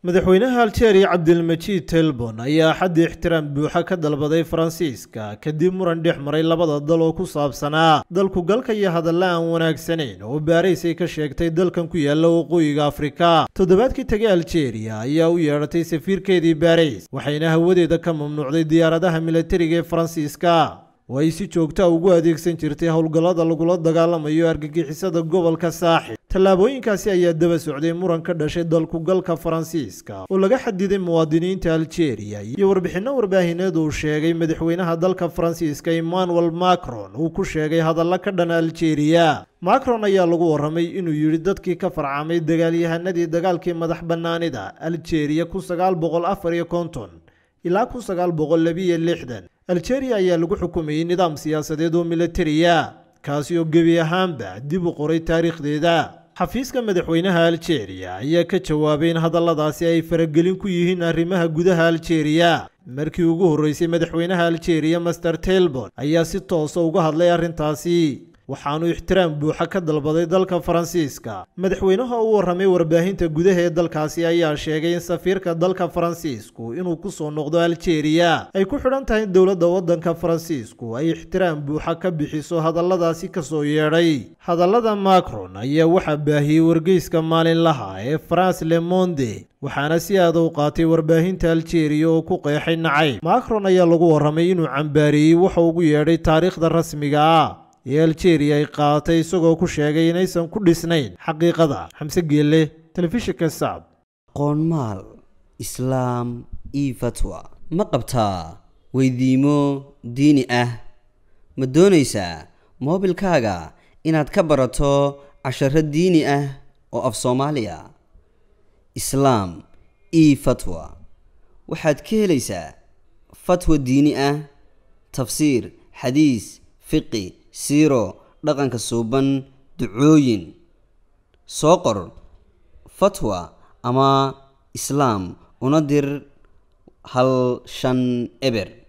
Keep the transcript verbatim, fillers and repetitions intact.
madaxweynaha Algeria Cabdilmajiid Tebboune ayaa xad ixtiraam buuxa ka dalbaday Faransiiska kadib muran dhex maray labada dal oo ku saabsanaa dalku galka iyo hadalla aan wanaagsaneyn oo Paris ay ka sheegtay dalkan ku yaala waqooyiga Afrika. Toddobaadkii tagay Algeria ayaa u yeeratay safiirkeedii Paris waxayna hawadeeda ka mamnuucday diyaaradaha militariga ee Faransiiska oo ay si joogto ah ugu adeegsan jirtay howlgallada lagula dagaalamayo argagixisada gobolka Saaxil. tallaabooyinkaasi ayaa daba socday muran ka dhashay dalku galka Faransiiska oo laga xadiday muwaadiniinta Algeria iyo warbixino warbaahineed uu sheegay madaxweynaha dalka Faransiiska Emmanuel Macron uu ku sheegay hadalla ka dhan Algeria. Macron ayaa lagu waramay inuu yiri dadkii ka farcamay dagaalyahanadii dagaalkii madax bannaanida Algeria kun sagaal boqol afar iyo konton ilaa kun sagaal boqol laba iyo lixdan. Algeria ayaa lagu xukumayay nidaam siyaasadeed oo militariya kaasi oo gebi ahaanba dib u qoray taariikhdeeda. xafiiska madaxweynaha Algeria ayaa ka jawaabay in hadalladaasi ay faragelin ku yihiin arrimaha gudaha Algeria. markii ugu horeysay madaxweynaha Algeria Master Tebboune ayaa si toos ah uga hadlay arrintaasi waxaanu ixtiraam buuxa ka dalbaday dalka Faransiiska. madaxweynaha uu waramay warbaahinta gudaha ee dalkaasi ayaa sheegay in safiirka dalka Faransiisku inuu ku soo noqdo Algeria ay ku xidhan tahay dawladda waddanka Faransiisku ay ixtiraam buuxa ka bixiso hadalladaasi ka soo yeedhay. hadallada Macron ayaa waxa baahiyay wargeyska maalinlaha ee France Le Monde waxaana si aad u qaatay warbaahinta Algeria oo ku qeexay nacayb. Macron ayaa lagu waramay inuu cambaariyay waxa ugu yeedhay taariikhda rasmiga ah ee Algeria ay qaatay isagoo ku sheegay inaysan ku dhisnayn xaqiiqada. Xamse Geelle, telefishinka Saab. qoonmaal islaam iyo fatwa ma qabtaa weydiimo diini ah ma doonaysaa moobilkaaga inaad ka barato casharo diini ah oo af Soomaaliya islaam iyo fatwa waxaad ka helaysaa fatwa diini ah tafsiir xadiis fiqi siro dhaqanka suuban ducooyin soo qor fatwa ama islaam una dir hal shan eber